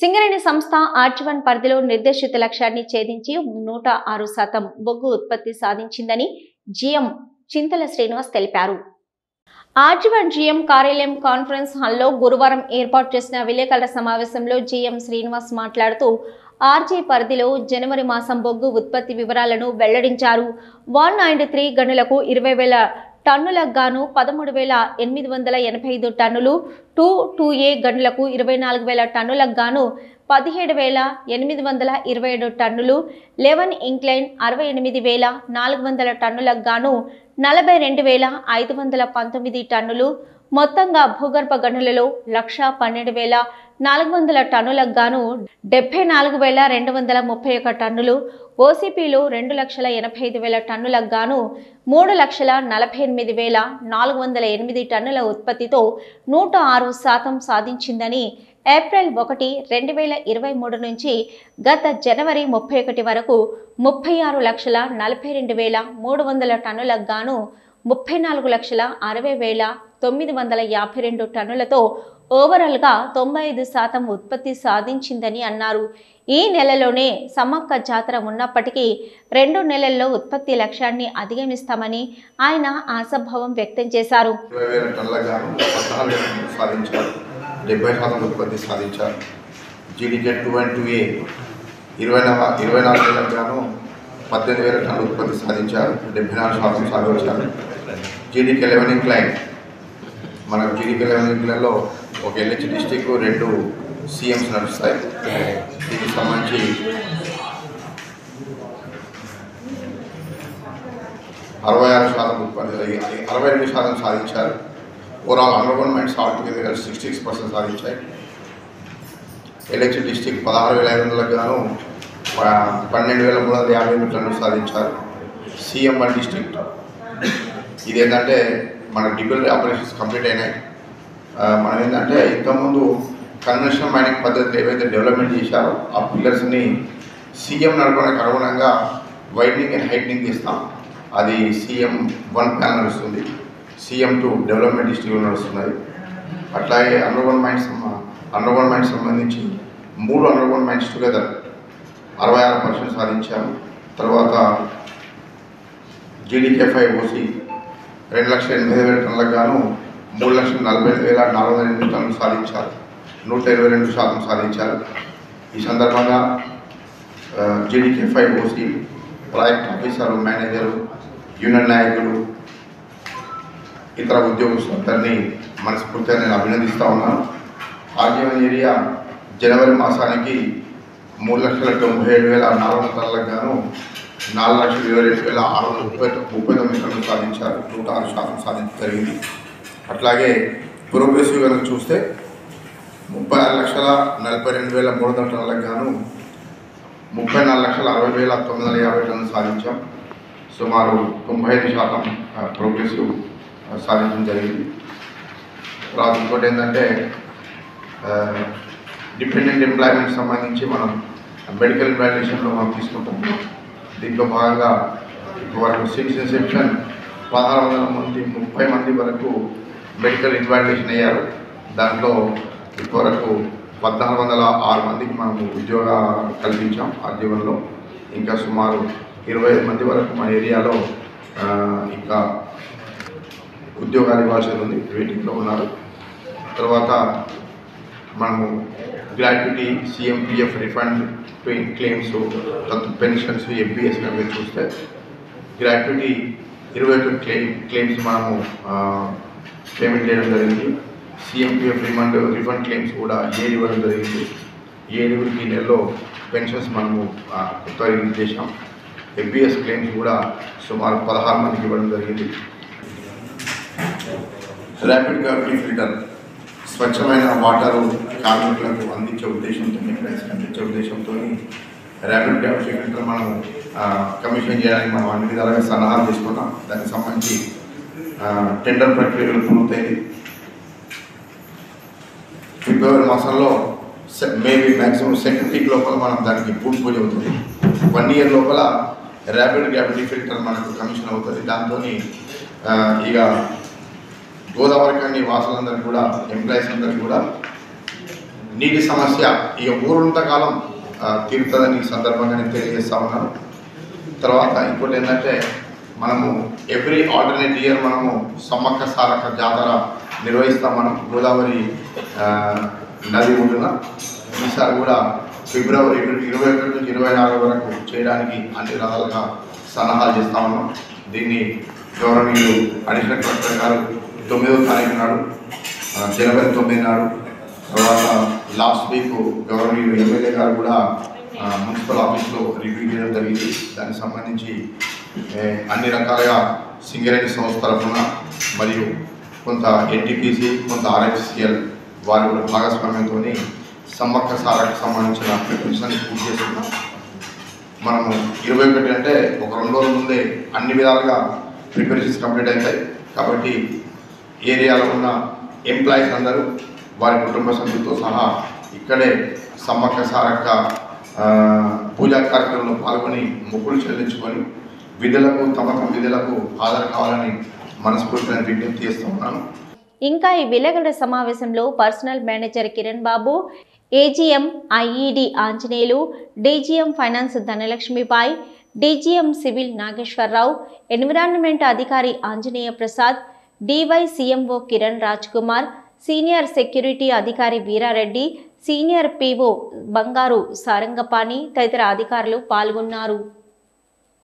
సింగరేణి సంస్థ ఆర్జీవన్ పరిధిలో నిర్దేశిత లక్ష్యాన్ని ఛేదించి 106% బొగ్గు ఉత్పత్తి సాధించిందని జీఎం చింతల శ్రీనివాస్ తెలిపారు. ఆర్జీవన్ జీఎం కార్యాలయం కాన్ఫరెన్స్ హాల్లో గురువారం ఏర్పాటు చేసిన విలేకరుల సమావేశంలో జీఎం శ్రీనివాస్ మాట్లాడుతూ ఆర్జీ పరిధిలో జనవరి మాసం బొగ్గు ఉత్పత్తి వివరాలను వెల్లడించారు. 193 గనులకు 20,000 టన్నులకు గాను 13,885 టన్నులు, 2A గనులకు 24,000 టన్నులకు గాను 17,827 టన్నులు, 11 ఇంక్లైన్ 68,400 టన్నులకు గాను 42,519 టన్నులు, మొత్తంగా భూగర్భ గనులలో 1,12,400 టన్నులకు గాను 74,231 టన్నులు, ఓసీపీలో 2,85,000 టన్నులకు గాను 3,48,408 టన్నుల ఉత్పత్తితో 106% సాధించిందని ఏప్రిల్ 1, 2023 నుంచి గత జనవరి 31 వరకు 36,42,300 టన్నులకు గాను 34,60,952 టన్నులతో ఓవరాల్గా 95% ఉత్పత్తి సాధించిందని అన్నారు. ఈ నెలలోనే సమ్మక్క జాతర ఉన్నప్పటికీ 2 నెలల్లో ఉత్పత్తి లక్ష్యాన్ని అధిగమిస్తామని ఆయన ఆశాభావం వ్యక్తం చేశారు. 20,000 టన్నులకు గాను 14 సాధించారు, 70% ఉత్పత్తి సాధించారు. జీడీకే 2 and 2A 24,000 గాను 18,000 టన్నుల ఉత్పత్తి సాధించారు, 74% సాధించారు. జీడీకే 11 ఇంక్లైన్ మనకు జీడీకే 11 ఇంక్లైన్లో ఒక ఎల్హెచ్ డిస్టిక్ 2 CMs నడుస్తాయి. దీనికి సంబంధించి 66% ఉత్పత్తి 62% సాధించారు. Overall underground mines all together 66% సాధించాయి. ఎల్హెచ్ డిస్టిక్ 16,500 గాను 12,358 టన్నులు సాధించారు. CM1 డిస్ట్రిక్ట్ ఇది ఏంటంటే మన డిబిల్ ఆపరేషన్స్ కంప్లీట్ అయినాయి. మనం ఏంటంటే ఇంతకుముందు కన్వెన్షనల్ మైనింగ్ పద్ధతులు ఏవైతే డెవలప్మెంట్ చేశారో ఆ పిల్లర్స్ని CM నడపడానికి అనుగుణంగా వైడనింగ్ అండ్ హైట్నింగ్ చేస్తాం. అది CM1 ప్లాన్ నడుస్తుంది, CM2 డెవలప్మెంట్ డిస్ట్రిక్ట్ నడుస్తున్నది. అట్లాగే అండర్గ్రౌండ్ మైన్స్ సంబంధించి 3 అండర్గ్రౌండ్ మైన్స్ టుగెదర్ 66% సాధించాము. తర్వాత జీడీకే 5 OC 2,80,000 టన్నులకు గాను 3,45,408 టన్నులు సాధించారు, 122% సాధించారు. ఈ సందర్భంగా GDK 5 OC project officer, manager, union నాయకులు, ఇతర ఉద్యోగస్తులందరినీ మనస్ఫూర్తిగా నేను అభినందిస్తూ ఉన్నాను. ఆర్జీవన్ ఏరియా జనవరి మాసానికి 3,97,400 టన్నులకు గాను 4,27,639 టన్నులు సాధించారు, 106% సాధించడం జరిగింది. అట్లాగే ప్రోగ్రెసివ్ కనుక చూస్తే 36,42,300 టన్నులకు గాను 34,60,950 టన్నులు సాధించాం. సుమారు 95% ప్రోగ్రెసివ్ సాధించడం జరిగింది. తర్వాత ఇంకోటి ఏంటంటే డిపెండెంట్ ఎంప్లాయ్మెంట్ సంబంధించి మనం మెడికల్ ఇవాల్యుయేషన్లో మనం తీసుకుంటాం. దీంట్లో భాగంగా ఇప్పటివరకు సిన్స్ ఇన్సెప్షన్ 1,600 మంది 30 మంది వరకు మెడికల్ ఇవాల్యుయేషన్ అయ్యారు. దాంట్లో ఇప్పటివరకు 1,406 మందికి మనం ఉద్యోగాలు కల్పించాం ఆర్జీవన్లో. ఇంకా సుమారు 25 మంది వరకు మన ఏరియాలో ఇంకా ఉద్యోగాలు ఇవ్వాల్సి ఉంది, వెయిటింగ్లో ఉన్నారు. తర్వాత మనము gratuity, CMPF refund claims, pensions, FBS కనుక చూస్తే గ్రాట్యుటీ 21 క్లెయిమ్స్ మనము పేమెంట్ చేయడం జరిగింది. CMPF రిఫండ్ క్లెయిమ్స్ కూడా 7 ఇవ్వడం జరిగింది. 7 ఈ నెలలో పెన్షన్స్ మనము కొత్తగా రిలీజ్ చేసాం. FBS క్లెయిమ్స్ కూడా సుమారు 16 మందికి ఇవ్వడం జరిగింది. ర్యాపిడ్ గ్రావిటీ ఫిల్టర్ స్వచ్ఛమైన వాటరు కార్మికులకు అందించే ఉద్దేశంతో ర్యాపిడ్ గ్రావిటీ ఫిల్టర్ మనం కమిషన్ చేయడానికి మనం అన్ని విధాలుగా సన్నాహాలు తీసుకున్నాం. దానికి సంబంధించి టెండర్ ప్రక్రియలు పూర్తయింది. ఫిబ్రవరి మాసంలో మేబీ మ్యాక్సిమం సెకండ్ వీక్ లోపల మనం దానికి పూర్తి పూజ అవుతుంది. 1 year లోపల ర్యాపిడ్ గ్రావిటీ ఫిల్టర్ మనకు కమిషన్ అవుతుంది. దాంతో ఇక గోదావరి కానీ వాసులందరికీ కూడా, ఎంప్లాయీస్ అందరికీ కూడా నీటి సమస్య ఇక ఊరుంతకాలం తీరుతుందని ఈ సందర్భంగా నేను తెలియజేస్తా ఉన్నాను. తర్వాత ఇంకోటి ఏంటంటే మనము ఎవ్రీ ఆల్టర్నేట్ ఇయర్ మనము సమ్మక్క సారక్క జాతర నిర్వహిస్తాం. మనం గోదావరి నది ఒడ్డున ఈసారి కూడా ఫిబ్రవరి 21 నుంచి 24 వరకు చేయడానికి అన్ని రకాలుగా సన్నాహాలు చేస్తా ఉన్నాం. దీన్ని గౌరవనీయులు అడిషనల్ కలెక్టర్ గారు 9వ తారీఖు నాడు జనవరి 9 నాడు, తర్వాత లాస్ట్ వీక్ గవర్నమెంట్ ఎమ్మెల్యే గారు కూడా మున్సిపల్ ఆఫీస్లో రివ్యూ చేయడం జరిగింది. దానికి సంబంధించి అన్ని రకాలుగా సింగరేణి సంస్థ తరఫున మరియు కొంత ఎన్టీపీసీ, కొంత ఆర్ఎఫ్సిఎల్ వారి కూడా భాగస్వామ్యంతో సమ్మక్క సారకు సంబంధించిన ప్రిపరేషన్ పూర్తి చేస్తున్నాం. మనము 21 అంటే ఒక 2 రోజుల ముందే అన్ని విధాలుగా ప్రిపరేషన్స్ కంప్లీట్ అవుతాయి. కాబట్టి ఏరియాలో ఉన్న ఎంప్లాయీస్ అందరూ వారి కుటుంబ సభ్యులతో సహా ఇక్కడే సమ్మక్క సారక్క పూజా కార్యక్రమంలో పాల్గొని మొక్కులు చెల్లించుకొని విధులకు తమ విధులకు హాజరు కావాలని మనస్ఫూర్తిగా విజ్ఞప్తి చేస్తూ ఉన్నాను. ఇంకా ఈ విలేకరుల సమావేశంలో personal manager Kiran Babu, AGM IED Anjaneyulu, DGM finance Dhanalakshmibai, DGM civil Nageswararao, environment అధికారి Anjaneya Prasad, DYCMO Kiran Raj Kumar, senior security అధికారి వీరారెడ్డి, సీనియర్ పీఓ బంగారు సారంగపాణి తదితర అధికారులు పాల్గొన్నారు.